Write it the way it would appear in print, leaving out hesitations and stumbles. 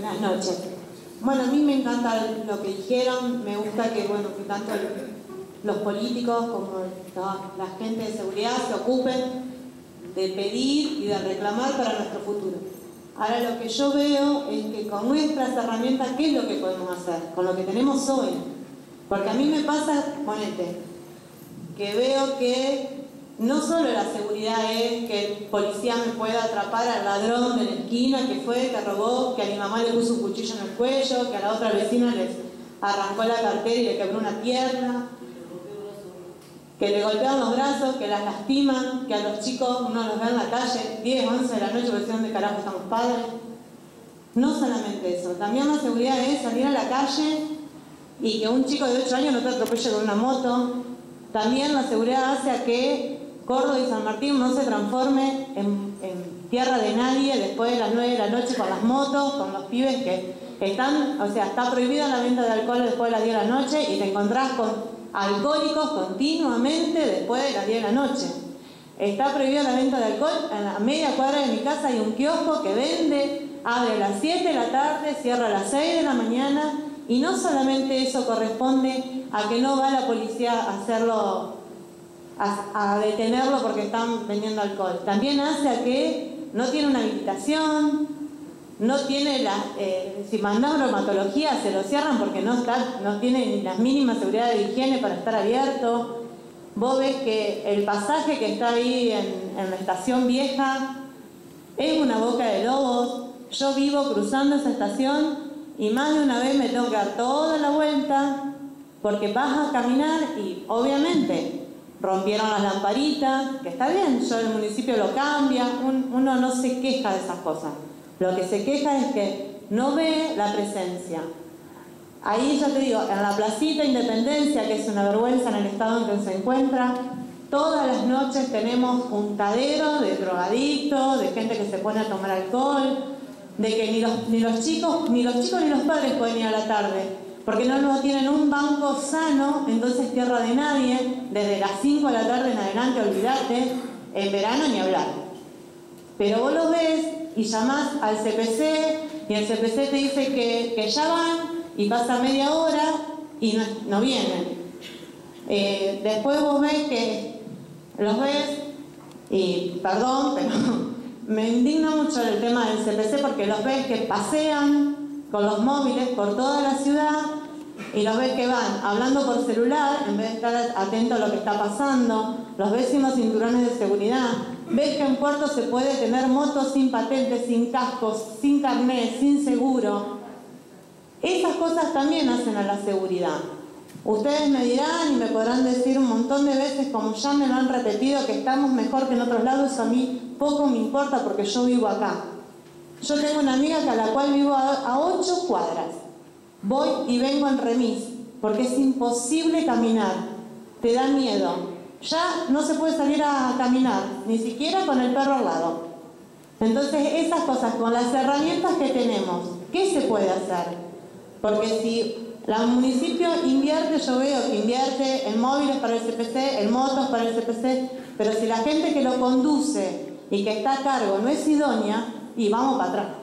Buenas noches. Bueno, a mí me encanta lo que dijeron, me gusta que, bueno, que tanto los políticos como la gente de seguridad se ocupen de pedir y de reclamar para nuestro futuro. Ahora lo que yo veo es que con nuestras herramientas, ¿qué es lo que podemos hacer? Con lo que tenemos hoy. Porque a mí me pasa, ponete, que veo que no solo la seguridad es que el policía me pueda atrapar al ladrón de la esquina que fue, que robó, que a mi mamá le puso un cuchillo en el cuello, que a la otra vecina les arrancó la cartera y le quebró una pierna, que le golpean los brazos, que las lastiman, que a los chicos uno los ve en la calle 10, 11 de la noche porque dicen dónde carajo están los padres. No solamente eso, también la seguridad es salir a la calle y que un chico de 8 años no te atropelle con una moto. También la seguridad hace a que Córdoba y San Martín no se transforme en tierra de nadie después de las 9 de la noche con las motos, con los pibes que están, o sea, está prohibida la venta de alcohol después de las 10 de la noche y te encontrás con alcohólicos continuamente después de las 10 de la noche. Está prohibida la venta de alcohol, a media cuadra de mi casa hay un kiosco que vende, abre a las 7 de la tarde, cierra a las 6 de la mañana y no solamente eso corresponde a que no va la policía a hacerlo, a detenerlo porque están vendiendo alcohol. También hace a que no tiene una habilitación, no tiene si mandás bromatología se lo cierran porque no tiene ni las mínimas seguridades de higiene para estar abierto. Vos ves que el pasaje que está ahí en la estación vieja es una boca de lobos. Yo vivo cruzando esa estación y más de una vez me tengo que dar toda la vuelta porque vas a caminar y obviamente rompieron las lamparitas, que está bien, yo el municipio lo cambia, uno no se queja de esas cosas. Lo que se queja es que no ve la presencia. Ahí ya te digo, en la placita Independencia, que es una vergüenza en el estado en que se encuentra, todas las noches tenemos un juntadero de drogadictos, de gente que se pone a tomar alcohol, de que ni los chicos ni los padres pueden ir a la tarde. Porque no tienen un banco sano, entonces tierra de nadie, desde las 5 de la tarde en adelante, olvídate, en verano ni hablar. Pero vos lo ves y llamás al CPC y el CPC te dice que ya van y pasa media hora y no vienen. Después vos ves que los ves y, perdón, pero me indigna mucho el tema del CPC porque los ves que pasean con los móviles por toda la ciudad y los ves que van hablando por celular en vez de estar atentos a lo que está pasando, los ves sin los cinturones de seguridad, ves que en Puerto se puede tener motos sin patentes, sin cascos, sin carnet, sin seguro. Esas cosas también hacen a la seguridad. Ustedes me dirán y me podrán decir un montón de veces, como ya me lo han repetido, que estamos mejor que en otros lados. A mí poco me importa porque yo vivo acá. Yo tengo una amiga a la cual vivo a 8 cuadras. Voy y vengo en remis, porque es imposible caminar. Te da miedo. Ya no se puede salir a caminar, ni siquiera con el perro al lado. Entonces, esas cosas, con las herramientas que tenemos, ¿qué se puede hacer? Porque si el municipio invierte, yo veo que invierte en móviles para el CPC, en motos para el CPC, pero si la gente que lo conduce y que está a cargo no es idónea, y vamos para atrás.